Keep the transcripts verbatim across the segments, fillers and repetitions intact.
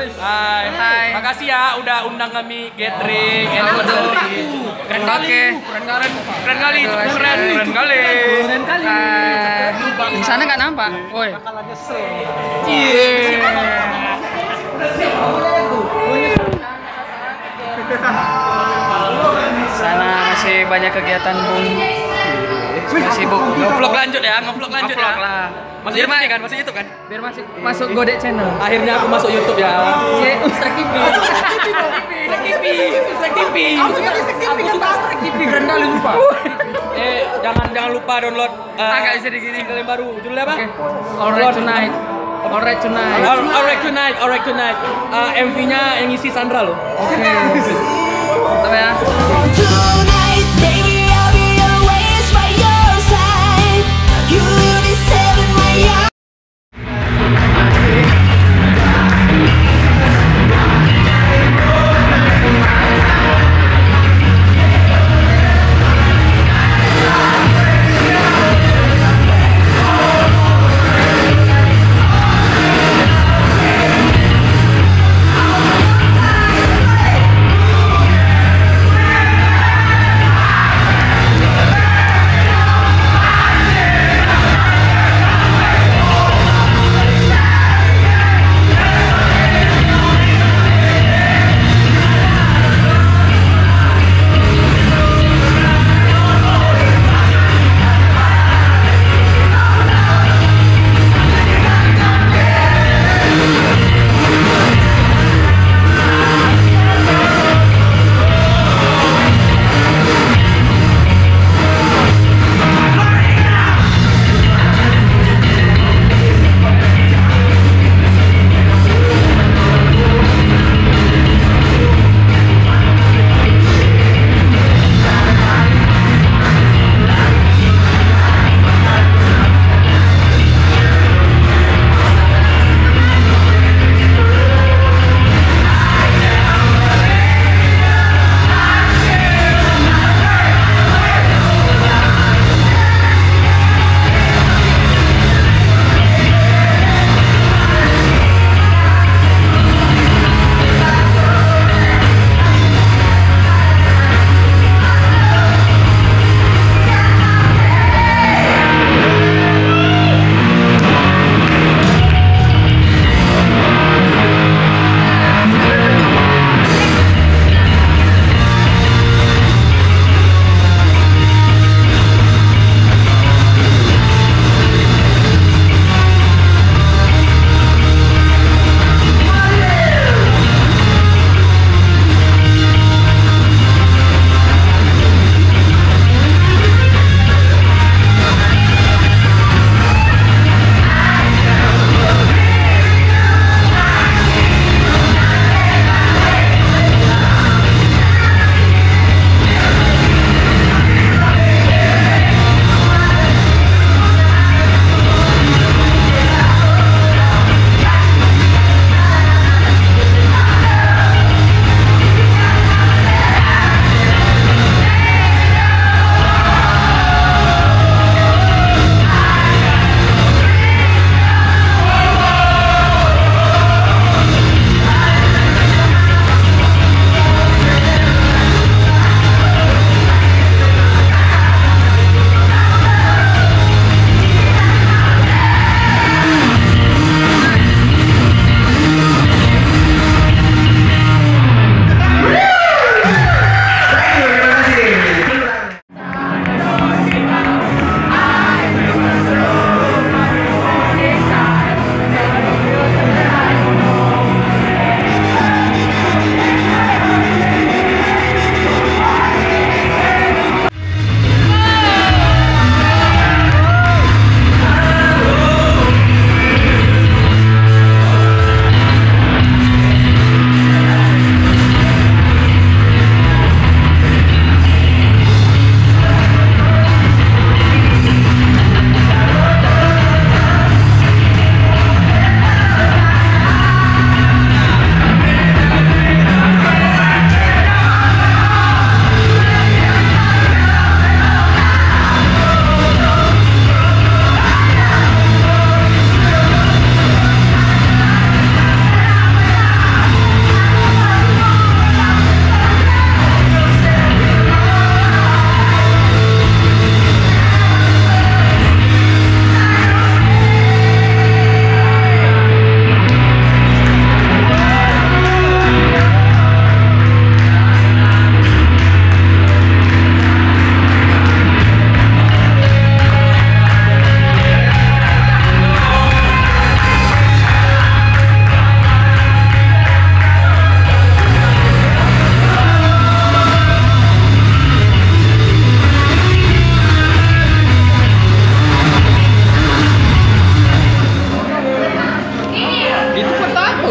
Hai. Hai. Makasih ya udah undang kami gathering. Keren oke. Keren kali, cukup keren, keren kali. Keren kali. Di sana nggak nampak. Woi. Sana masih banyak kegiatan Bung. Masih sibuk. Ngevlog lanjut ya, ngevlog lanjut ya. Ngevlog lah. Masih YouTube kan, masih YouTube kan. Biar masuk masuk Godek channel. Akhirnya aku masuk YouTube ya. Ye, Ustaz Kipi. Ustaz Kipi, Ustaz Kipi. Aku suka Ustaz Kipi, Ustaz Kipi keren kali lupa. Eh, jangan jangan lupa download Ah, nggak bisa digini. single yang baru. Judulnya apa? Alright tonight. Alright tonight. All- Alright tonight, alright tonight. Uh, M V-nya yang isi Sandra loh. Oke. Mantap ya. Tonight, baby, I'll be always by your side. You will be saving my life.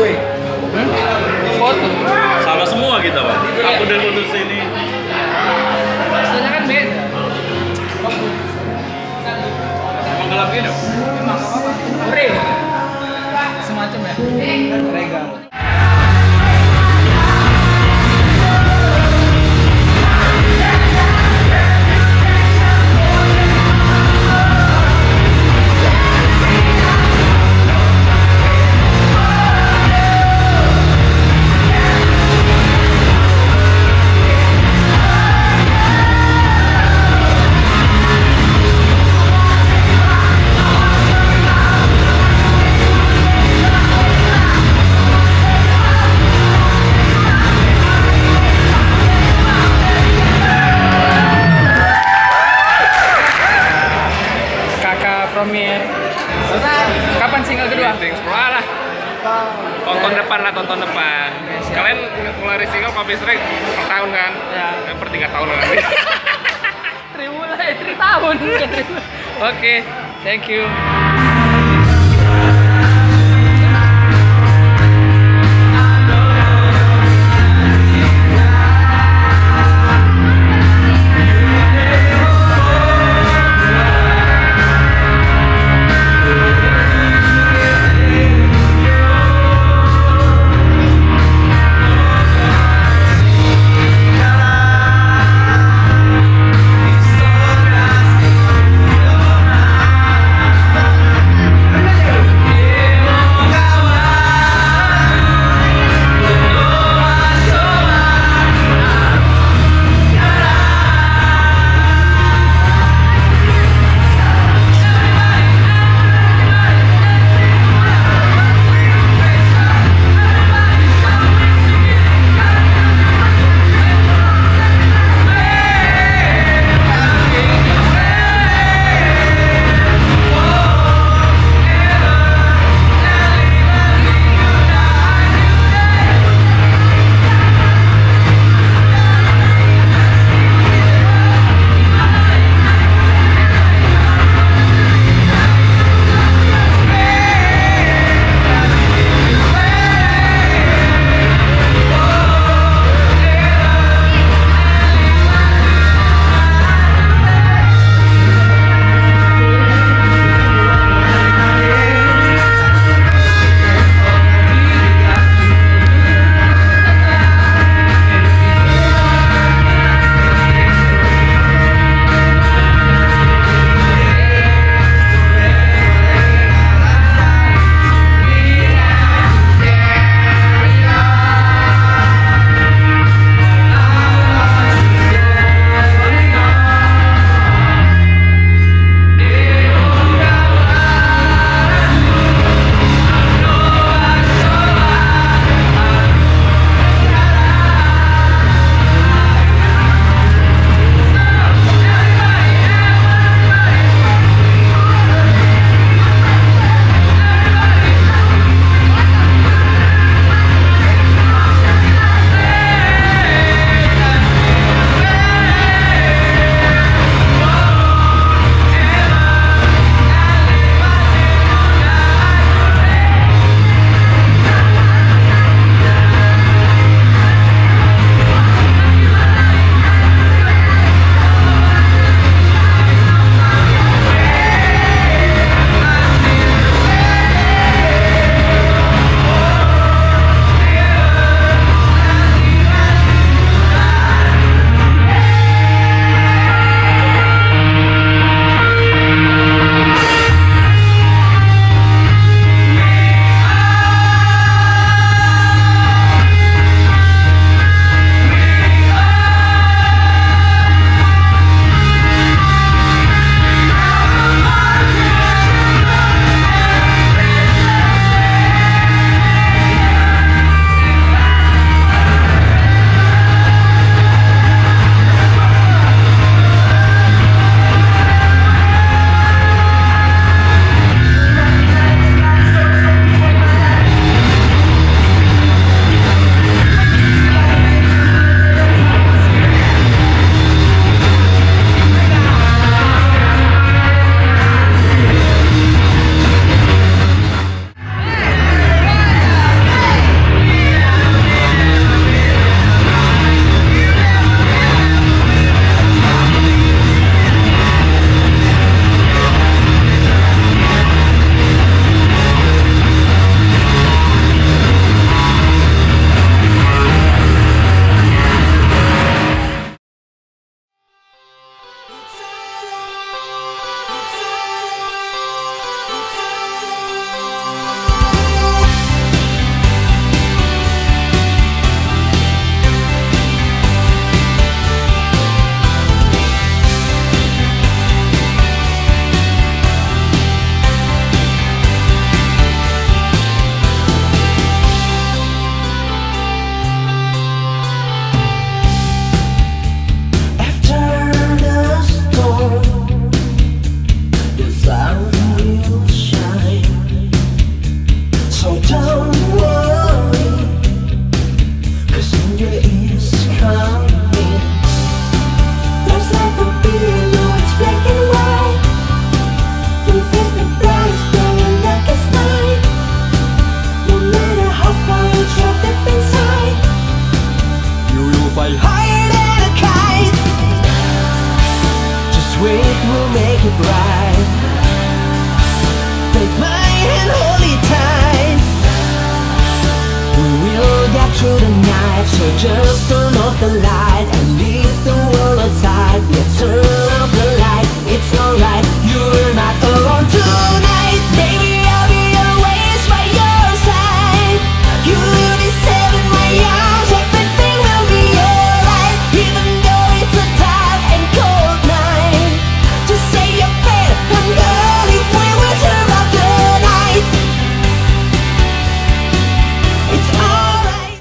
Hmm? Foto. Sama semua kita, Pak. Aku dan putus ini. Soalnya kan beda. Emang gelap gini? Emang apa-apa. Ure. Semacam ya. Regal. Premier. Kapan single kedua? Setelah lah. Tonton depan lah, tonton depan. Kalian ngeluarin single Coffee Strike per tahun kan? Ya. Eh, per tiga tahun nanti. Triwulan, eh, tri tahun. Oke, thank you. through the night. So just turn off the light and leave the world outside. Yeah, turn